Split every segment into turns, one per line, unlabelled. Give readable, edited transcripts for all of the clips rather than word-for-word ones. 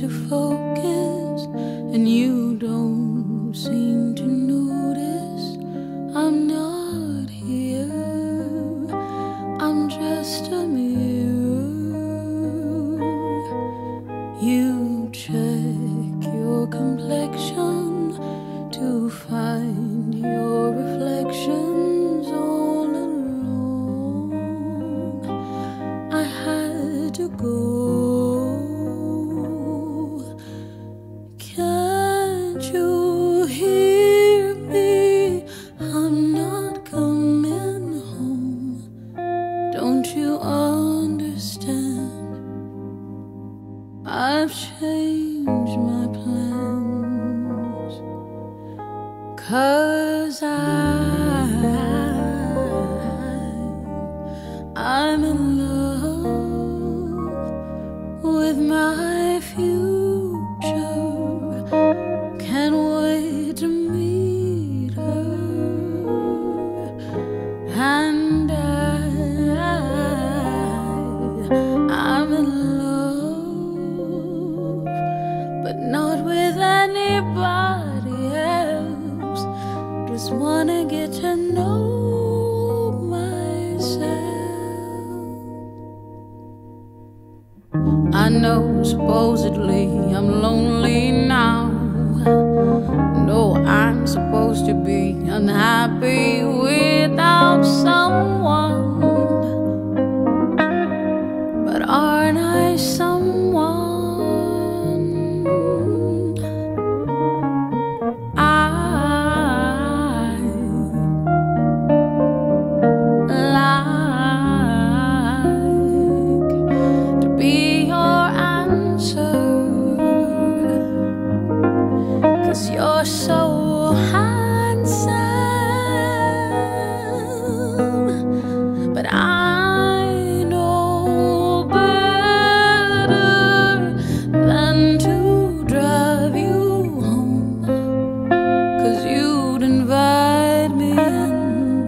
to focus, and you don't seem to notice I'm not here. I'm just a mirror. You check your complexion to find your reflections all alone. I had to go. Can't you hear me? I'm not coming home. Don't you understand? I've changed my plans, 'cause I'm in love with my future. Can't wait to meet her, and I'm in love, but not with anybody else. Just wanna get to know myself. I know supposedly I'm lonely now. No, I'm supposed to be unhappy without someone. But aren't I someone? I like to be your answer, 'cause you're so handsome. But I know better than to drive you home, 'cause you'd invite me in,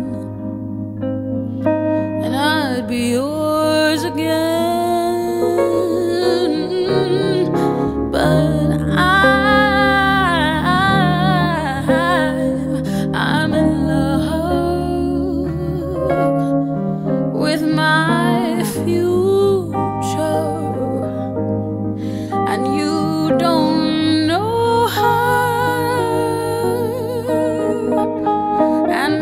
and I'd be yours again. But I'm in love with my future, and you don't know her, and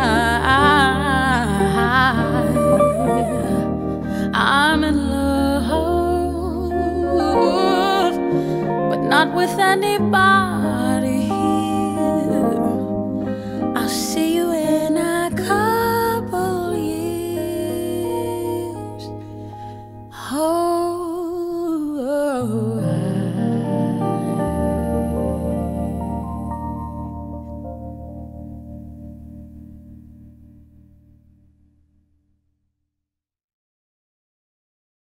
I'm in love, but not with anybody